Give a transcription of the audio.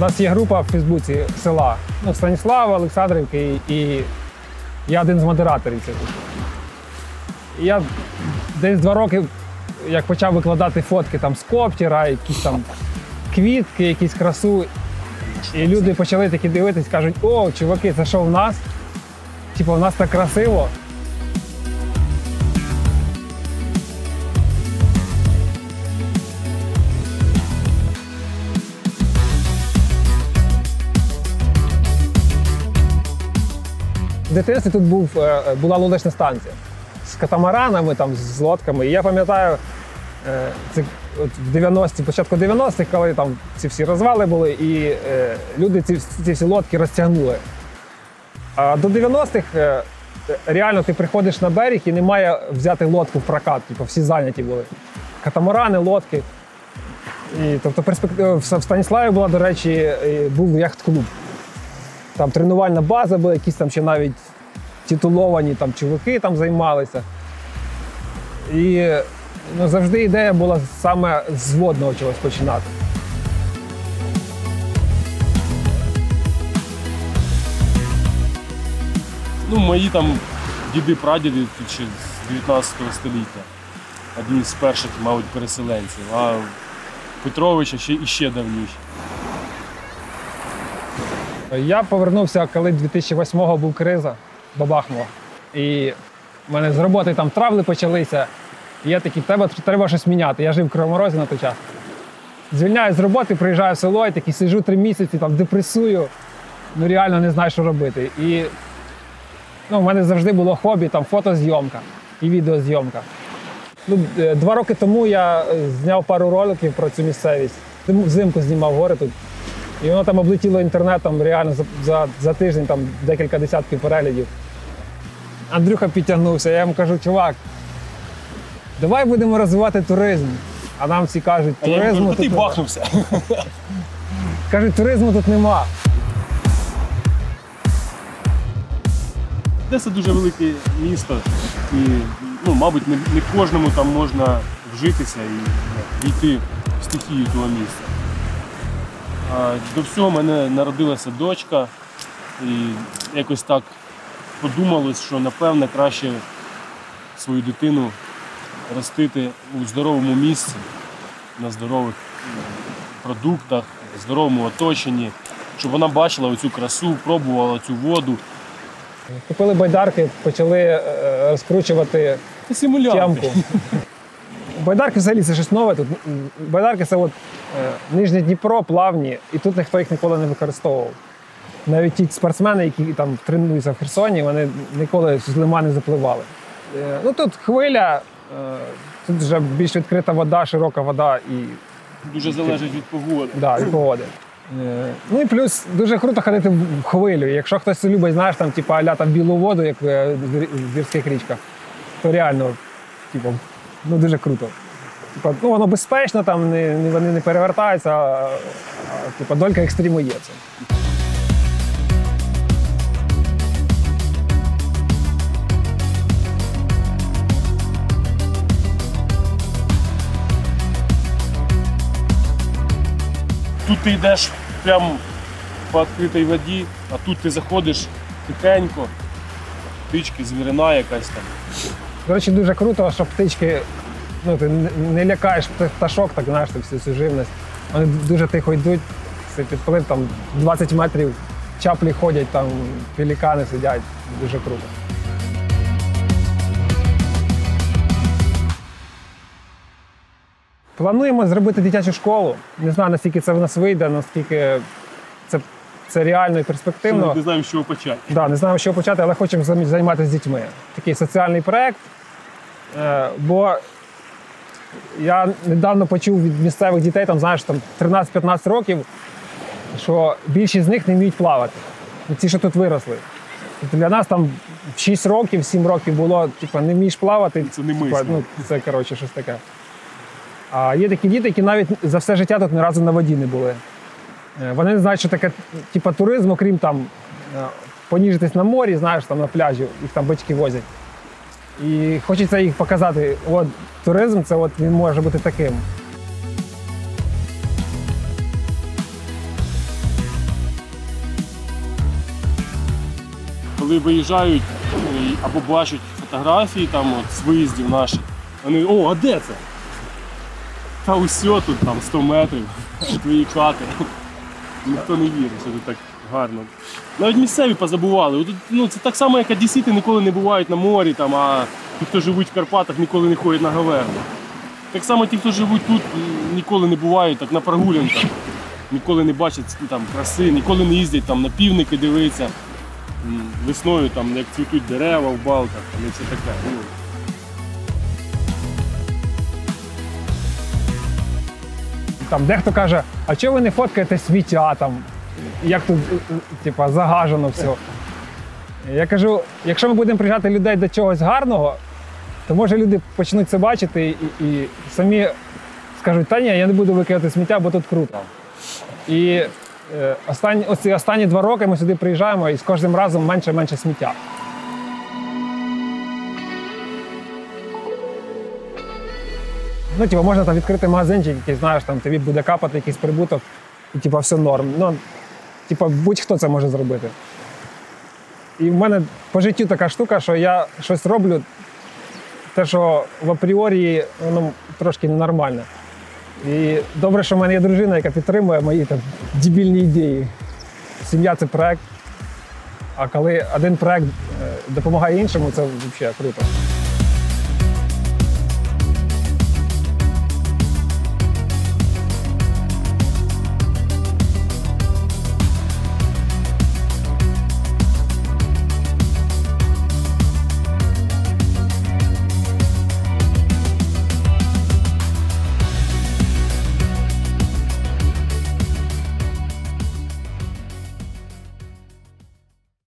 нас є група в Фейсбуці села. Ну, Станіслава, Олександрівки і я один з модераторів цього. І я десь 2 роки, як почав викладати фотки там з коптера, якісь там квітки, якісь красу. І люди почали такі дивитись, кажуть: о, чуваки, це що в нас? Типу, в нас так красиво. В дитинстві тут була лодочна станція з катамаранами, там, з лодками. І я пам'ятаю, це от в 90-ті, початку 90-х, коли там ці всі розвали були, і люди ці всі лодки розтягнули. А до 90-х реально ти приходиш на берег і немає взяти лодку в прокат, типу, всі зайняті були. Катамарани, лодки. І, тобто в Станіславі була, до речі, був яхт-клуб. Там тренувальна база була, якісь там ще навіть титуловані там чуваки там займалися. І завжди ідея була саме з водного чогось починати. Ну, мої там діди-прадіди тут ще з 19 століття. Одні з перших, мабуть, переселенців. А Петровича ще давніше. Я повернувся, коли 2008-го був криза, бабахнула. І в мене з роботи там травли почалися. І я такий, треба щось міняти. Я жив в Кривому Розі на той час. Звільняюсь з роботи, приїжджаю в село, і такий сиджу 3 місяці, там депресую. Ну реально не знаю, що робити. І в мене завжди було хобі, там фотозйомка і відеозйомка. 2 роки тому я зняв пару роликів про цю місцевість. Взимку знімав гори тут. І воно там облетіло інтернетом реально за тиждень, там декілька десятків переглядів. Андрюха підтягнувся, я йому кажу: чувак, давай будемо розвивати туризм. А нам всі кажуть, туризму тут ти бахнувся. Кажуть, туризму тут нема. Одеса дуже велике місто і, мабуть, не кожному там можна вжитися і війти в стихію того місця. До всього в мене народилася дочка, і якось так подумалось, що, напевне, краще свою дитину ростити у здоровому місці, на здорових продуктах, в здоровому оточенні, щоб вона бачила оцю красу, пробувала цю воду. Купили байдарки, почали розкручувати тямку. Байдарки взагалі це щось нове тут. Байдарки це Нижнє Дніпро, плавні, і тут ніхто їх ніколи не використовував. Навіть ті спортсмени, які там тренуються в Херсоні, вони ніколи з лима не запливали. Тут хвиля, тут вже більш відкрита вода, широка вода. Дуже залежить від погоди. Так, від погоди. І плюс дуже круто ходити в хвилю. Якщо хтось любить, знаєш, там, типу, а-ля там білу воду, як в гірських річках, то реально, типу, дуже круто. Типу, воно безпечно, там вони не перевертаються, типу, долька екстриму є це. Тут ти йдеш прямо по відкритій воді, а тут ти заходиш тихенько, птички, звірина якась там. До речі, дуже круто, що птички, ти не лякаєш пташок, так, знаєш, всю цю живність. Вони дуже тихо йдуть, підплив там 20 метрів, чаплі ходять, там пелікани сидять. Дуже круто. Плануємо зробити дитячу школу. Не знаю, наскільки це в нас вийде, наскільки це реально і перспективно. Не знаємо, з чого почати. Так, не знаємо, з чого почати, але хочемо займатися з дітьми. Такий соціальний проєкт. Бо я недавно почув від місцевих дітей, там, знаєш, 13-15 років, що більшість з них не вміють плавати. Ті, що тут виросли. Тобто для нас там в 6 років, 7 років було, не вмієш плавати. Це не мисло. Це, коротше, щось таке. А є такі діти, які навіть за все життя тут ні разу на воді не були. Вони не знають, що таке туризм, окрім там поніжитись на морі, знаєш, там на пляжі, їх там батьки возять. І хочеться їх показати, туризм, це він може бути таким. коли виїжджають або бачать фотографії там от, з виїздів наших, вони, о, а де це? Та усьо тут там 100 метрів, твої хати. Ніхто не вірить, що тут так гарно. Навіть місцеві позабували. Тут, ну, це так само, як одесити ніколи не бувають на морі, там, а ті, хто живуть в Карпатах, ніколи не ходять на Гаверну. Так само ті, хто живуть тут, ніколи не бувають так, на прогулянках, ніколи не бачать там, краси, ніколи не їздять там, на півники дивитися. Весною, там, як цвітуть дерева в балках і все таке. Ну. Там дехто каже, а чого ви не фоткаєте сміття там, як тут типа, загажено все. Я кажу, якщо ми будемо приїжджати людей до чогось гарного, то може люди почнуть це бачити і самі скажуть, та ні, я не буду викидати сміття, бо тут круто. І останні 2 роки ми сюди приїжджаємо і з кожним разом менше і менше сміття. Ну, типу, можна там відкрити магазинчик, який, знаєш, там тобі буде капати якийсь прибуток, і типу, все норм. Ну, типу, будь-хто це може зробити. І в мене по життю така штука, що я щось роблю, те, що в апріорі воно трошки ненормальне. І добре, що в мене є дружина, яка підтримує мої там дебільні ідеї. Сім'я – це проект, а коли один проект допомагає іншому, це взагалі круто.